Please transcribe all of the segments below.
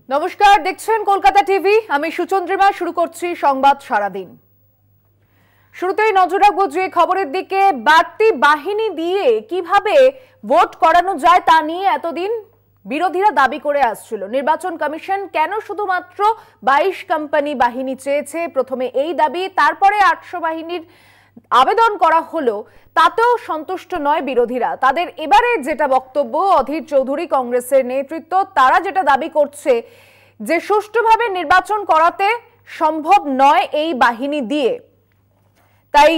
নমস্কার, দেখছেন কলকাতা টিভি। আমি সুচন্দ্রিমা। শুরু করছি সংবাদ সারাদিন। শুরুতেই নজর রাখবো যে খবরের দিকে। বাড়তি বাহিনী দিয়ে কিভাবে ভোট করানো যায় তা নিয়ে এতদিন বিরোধীরা দাবি করে আসছিল। নির্বাচন কমিশন কেন শুধুমাত্র 22 কোম্পানি বাহিনী চেয়েছে, প্রথমে এই দাবি, তারপরে 800 বাহিনীর আবেদন করা হলো, তাতেও সন্তুষ্ট নয় বিরোধীরা। তাদের এবারে যেটা বক্তব্য, অধীর চৌধুরী কংগ্রেসের নেতৃত্ব, তারা যেটা দাবি করছে যে সুষ্ঠুভাবে নির্বাচন করাতে সম্ভব নয় এই বাহিনী দিয়ে। তাই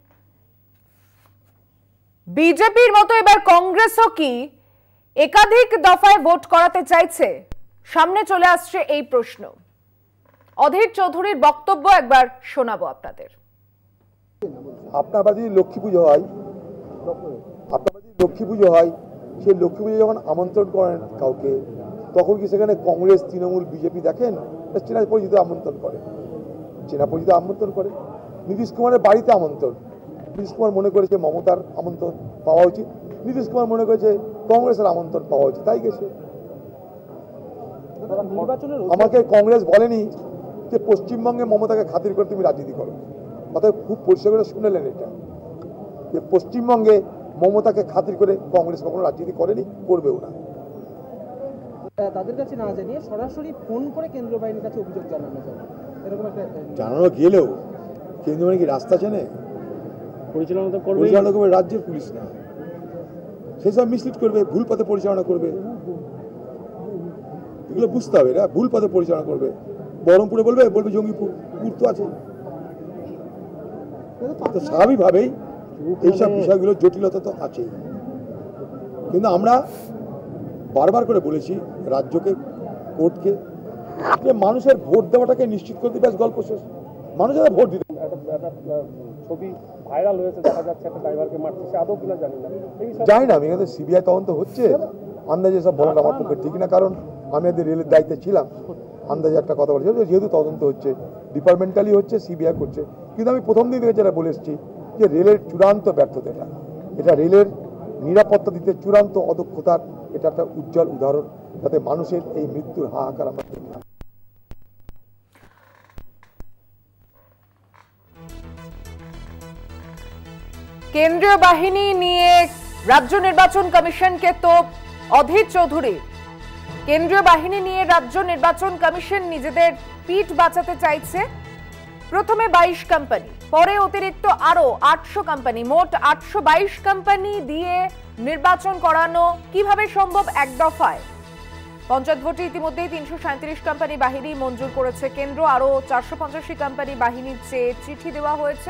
বিজেপির মতো এবার কংগ্রেসও কি একাধিক দফায় ভোট করাতে চাইছে? সামনে চলে আসছে এই প্রশ্ন। অধীর চৌধুরীর বক্তব্য একবার শোনাবো আপনাদের। আপনার বাড়ি লক্ষ্মী পুজো হয়, সেই লক্ষ্মী পুজো যখন আমন্ত্রণ করেন কাউকে, তখন কি সেখানে কংগ্রেস, তৃণমূল, বিজেপি দেখেন? চেনা পরিচিত আমন্ত্রণ করে, নীতিশ কুমারের বাড়িতে আমন্ত্রণ। নীতিশ কুমার মনে করেছে মমতার আমন্ত্রণ পাওয়া উচিত, নীতিশ কুমার মনে করেছে কংগ্রেসের আমন্ত্রণ পাওয়া উচিত, তাই গেছে। আমাকে কংগ্রেস বলেনি যে পশ্চিমবঙ্গে মমতাকে খাতির করে তুমি রাজনীতি করো। অতএব খুব পরিষ্কার করে শুনেলেন এটা, যে পশ্চিমবঙ্গে মমতাকে খাতির করে কংগ্রেস কখনো রাজনীতি করেনি, করবেও না। তাদের কাছে না জানিয়ে সরাসরি ফোন করে কেন্দ্রীয় বাহিনীর কাছে অভিযোগ জানানো যায়, এরকম একটা জানানো গেলেও কেন্দ্রীয় বাহিনী কি রাস্তা চেনে? পরিচালনা করবে রাজ্যের পুলিশ না, সেসব মিসলিড করবে, ভুল পথে পরিচালনা করবে, এগুলো বুঝতে হবে। এরা ভুল পথে পরিচালনা করবে। বহরমপুরে বলবে জঙ্গিপুর তো আছে। তো স্বাভাবিকভাবেই এইসব বিষয়গুলো জটিলতা তো আছেই। কিন্তু আমরা বারবার করে বলেছি রাজ্যকে, কোর্টকে, যে মানুষের ভোট দেওয়াটাকে নিশ্চিত করতে, ব্যাস গল্প শেষ। মানুষেরা ভোট দিতে। ছবি ভাইরাল হয়েছে, দেখা যাচ্ছে একটা ড্রাইভারকে মারছে, সে আদৌ কিনা জানি না। জানি না, আমি এখানে সিবিআই তদন্ত হচ্ছে, আন্দাজে সব বলাটা আমার পক্ষে ঠিক না, কারণ আমি এদের রেলের দায়িত্বে ছিলাম। আন্দাজে একটা কথা বলছি, যেহেতু তদন্ত হচ্ছে, ডিপার্টমেন্টালি হচ্ছে, সিবিআই করছে। কিন্তু আমি প্রথম দিন থেকে যেটা বলে এসেছি যে রেলের চূড়ান্ত ব্যর্থতা এটা রেলের নিরাপত্তা দিতে চূড়ান্ত অদক্ষতার এটা একটা উজ্জ্বল উদাহরণ, যাতে মানুষের এই মৃত্যুর হাহাকার আমরা দেখলাম। কেন্দ্রীয় বাহিনী নিয়ে রাজ্য নির্বাচন কমিশনকে তো অধীর চৌধুরী, কেন্দ্রীয় বাহিনী নিয়ে রাজ্য নির্বাচন কমিশন নিজেদের পিঠ বাঁচাতে চাইছে। প্রথমে 22 কোম্পানি, পরে অতিরিক্ত আরো 800 কোম্পানি, মোট 822 কোম্পানি দিয়ে নির্বাচন করানো কিভাবে সম্ভব এক দফায়? পঞ্চায়েত ভোটে ইতিমধ্যেই 337 কোম্পানি বাহিনী মঞ্জুর করেছে কেন্দ্র, আরো 485 কোম্পানি বাহিনীর চেয়ে চিঠি দেওয়া হয়েছে।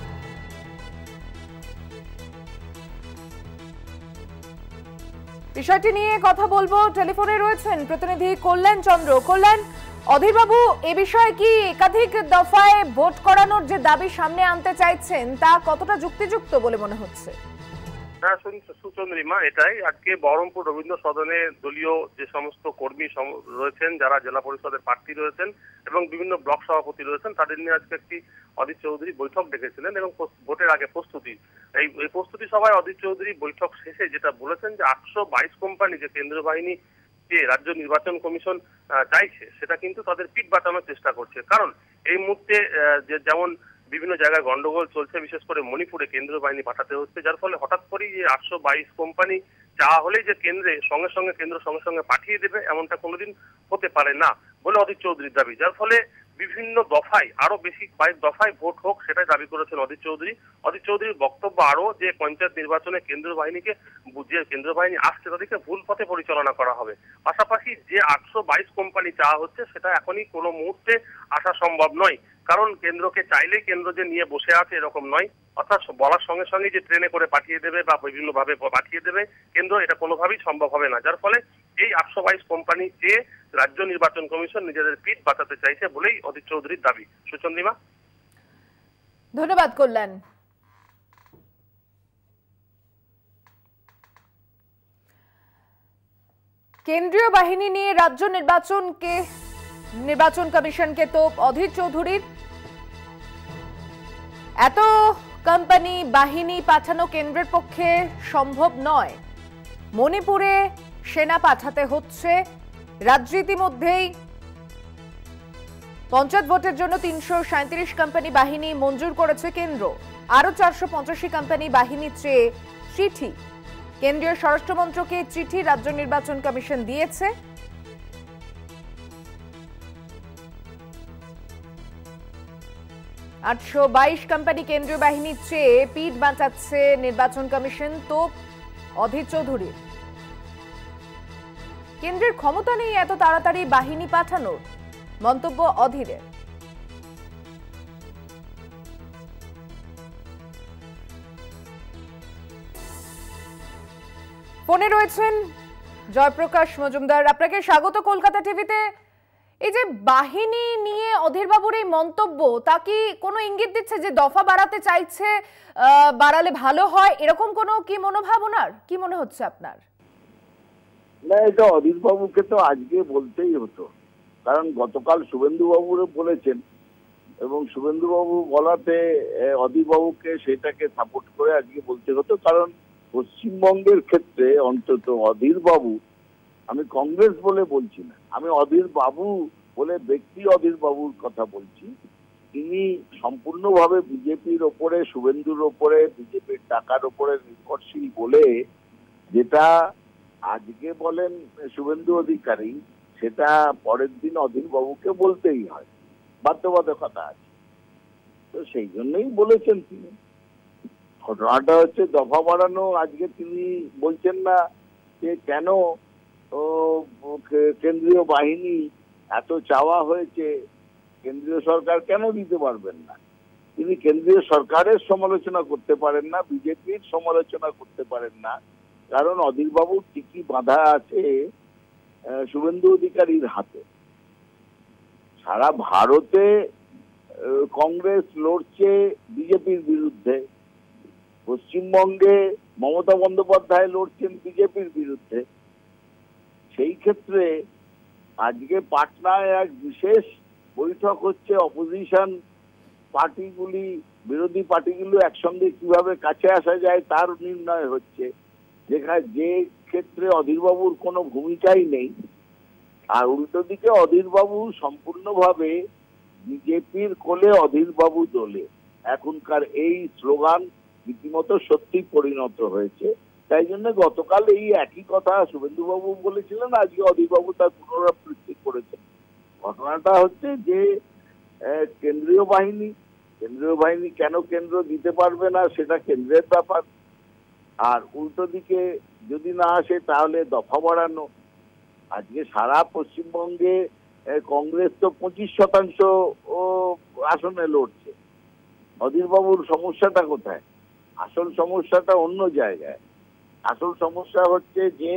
বিষয়টি নিয়ে কথা বলবো। টেলিফোনে রয়েছেন প্রতিনিধি কল্যাণ চন্দ্র। কল্যাণ, অধীরবাবু, এ বিষয়ে কি একাধিক দফায় ভোট করানোর যে দাবি সামনে আনতে চাইছেন তা কতটা যুক্তিযুক্ত বলে মনে হচ্ছে? হ্যাঁ সুচন্দ্রিমা, এটাই আজকে বহরমপুর রবীন্দ্র সদনে দলীয় যে সমস্ত কর্মী রয়েছেন, যারা জেলা পরিষদের প্রার্থী রয়েছেন এবং বিভিন্ন ব্লক সভাপতি রয়েছেন, তাদের নিয়ে আজকে একটি অধীর চৌধুরী বৈঠক ডেকেছিলেন এবং ভোটের আগে প্রস্তুতি, এই প্রস্তুতি সভায় অধীর চৌধুরী বৈঠক শেষে যেটা বলেছেন যে 822 কোম্পানি যে কেন্দ্রীয় বাহিনী যে রাজ্য নির্বাচন কমিশন চাইছে, সেটা কিন্তু তাদের পিঠ বাঁচানোর চেষ্টা করছে। কারণ এই মুহূর্তে যেমন বিভিন্ন জায়গায় গন্ডগোল চলছে, বিশেষ করে মণিপুরে কেন্দ্রীয় বাহিনী পাঠাতে হচ্ছে, যার ফলে হঠাৎ করেই যে 822 কোম্পানি চাওয়া হলেই যে কেন্দ্র সঙ্গে সঙ্গে পাঠিয়ে দেবে, এমনটা কোনোদিন হতে পারে না বলে অধীর চৌধুরীর দাবি। যার ফলে বিভিন্ন দফায়, আরো বেশি কয়েক দফায় ভোট হোক, সেটাই দাবি করেছেন অধীর চৌধুরী। অধীর চৌধুরীর বক্তব্য আরো যে পঞ্চায়েত নির্বাচনে কেন্দ্রীয় বাহিনীকে, যে কেন্দ্রীয় বাহিনী আসছে তাদেরকে ভুল পথে পরিচালনা করা হবে। পাশাপাশি যে 822 কোম্পানি চাওয়া হচ্ছে সেটা এখনই কোনো মুহূর্তে আসা সম্ভব নয়, কারণ কেন্দ্রকে চাইলে কেন্দ্র যে নিয়ে বসে আছে এরকম নয়। অর্থাৎ বলার সঙ্গে সঙ্গে যে ট্রেনে করে পাঠিয়ে দেবে বা বিভিন্ন ভাবে পাঠিয়ে দেবে কেন্দ্র, এটা কোনোভাবেই সম্ভব হবে না। যার ফলে এই 822 কোম্পানি চেয়ে রাজ্য নির্বাচন কমিশন নিজেদের পিঠ বাঁচাতে চাইছে বলেই অধীর চৌধুরীর দাবি। সুচন্দ্রিমা, ধন্যবাদ কল্যাণ। কেন্দ্রীয় বাহিনী নিয়ে রাজ্য নির্বাচন কমিশনকে তো অধীর চৌধুরীর, এত কোম্পানি বাহিনী পাঠানো কেন্দ্রের পক্ষে সম্ভব নয়। মণিপুরে সেনা পাঠাতে হচ্ছে, রাজ্য ইতিমধ্যেই পঞ্চায়েত ভোটের জন্য 337 কোম্পানি বাহিনী মঞ্জুর করেছে কেন্দ্র। আরো 485 কোম্পানি বাহিনী চেয়ে চিঠি কেন্দ্রীয় স্বরাষ্ট্র মন্ত্রকে চিঠি রাজ্য নির্বাচন কমিশন দিয়েছে। আটশো 22 কোম্পানি কেন্দ্রীয় বাহিনীর চেয়ে পিঠ বাঁচাচ্ছে নির্বাচন কমিশন। তো অধীর চৌধুরী, কেন্দ্রের ক্ষমতা নেই এত তাড়াতাড়ি বাহিনী পাঠানোর, মন্তব্য অধীরের। ফোনে রয়েছেন জয়প্রকাশ মজুমদার, আপনাকে স্বাগত কলকাতা টিভিতে। এই যে বাহিনী নিয়ে অধীরবাবুর এই মন্তব্য, তা কি কোনো ইঙ্গিত দিচ্ছে যে দফা বাড়াতে চাইছে, বাড়ালে ভালো হয়, এরকম কোনো কি মনোভাব ওনার? কি মনে হচ্ছে আপনার? না, এটা অধীরবাবুকে তো আজকে বলতেই হতো, কারণ গতকাল শুভেন্দুবাবুরও বলেছেন এবং শুভেন্দুবাবু বলাতে অধীরবাবুকে সেটাকে সাপোর্ট করে আজকে বলতে হতো। কারণ পশ্চিমবঙ্গের ক্ষেত্রে অন্তত অধীরবাবু, আমি কংগ্রেস বলে বলছি না, আমি অধীরবাবু বলে ব্যক্তি অধীরবাবুর কথা বলছি। তিনি সম্পূর্ণভাবে বিজেপির ওপরে, শুভেন্দুর ওপরে, বিজেপির টাকার ওপরে নির্ভরশীল বলে যেটা আজকে বলেন শুভেন্দু অধিকারী, সেটা পরের দিন অধীরবাবুকে বলতেই হয়, বাধ্যবাধকতা আছে। তো সেই জন্যই বলেছেন তিনি। ঘটনাটা হচ্ছে দফা বাড়ানো। আজকে তিনি বলছেন না যে কেন কেন্দ্রীয় বাহিনী এত চাওয়া হয়েছে, কেন্দ্রীয় সরকার কেন দিতে পারবেন না। তিনি কেন্দ্রীয় সরকারের সমালোচনা করতে পারেন না, বিজেপির সমালোচনা করতে পারেন না, কারণ অধীরবাবুর টিকি বাঁধা আছে শুভেন্দু অধিকারীর হাতে। সারা ভারতে কংগ্রেস লড়ছে বিজেপির বিরুদ্ধে, পশ্চিমবঙ্গে মমতা বন্দ্যোপাধ্যায় লড়ছেন বিজেপির বিরুদ্ধে। সেই ক্ষেত্রে আজকে পাটনায় এক বিশেষ বৈঠক হচ্ছে, অপোজিশন পার্টিগুলি, বিরোধী পার্টিগুলো একসঙ্গে কিভাবে কাছে আসা যায় তার নির্ণয় হচ্ছে, যেখানে যে ক্ষেত্রে অধীরবাবুর কোনো ভূমিকাই নেই। আর উল্টো দিকে অধীরবাবু সম্পূর্ণভাবে বিজেপির কোলে অধীরবাবু দোলে। এখনকার এই স্লোগান রীতিমতো সত্যি পরিণত হয়েছে। তাই জন্য গতকাল এই একই কথা শুভেন্দুবাবু বলেছিলেন, আজকে অধীরবাবু তার পুনরাবৃত্তি করেছেন। ঘটনাটা হচ্ছে যে কেন্দ্রীয় বাহিনী কেন কেন্দ্র দিতে পারবে না সেটা কেন্দ্রের ব্যাপার। আর উল্টো দিকে যদি না আসে তাহলে দফা বাড়ানো। আজকে সারা পশ্চিমবঙ্গে কংগ্রেস তো 25% আসনে লড়ছে। অধীরবাবুর সমস্যাটা কোথায়? আসল সমস্যাটা অন্য জায়গায়। আসল সমস্যা হচ্ছে যে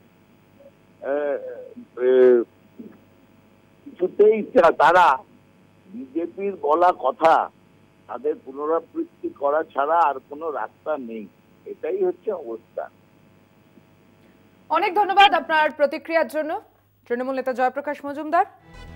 কিছুতেই তারা বিজেপির বলা কথা তাদের পুনরাবৃত্তি করা ছাড়া আর কোনো রাস্তা নেই। এটাই হচ্ছে অবস্থা। অনেক ধন্যবাদ আপনার প্রতিক্রিয়ার জন্য তৃণমূল নেতা জয়প্রকাশ মজুমদার।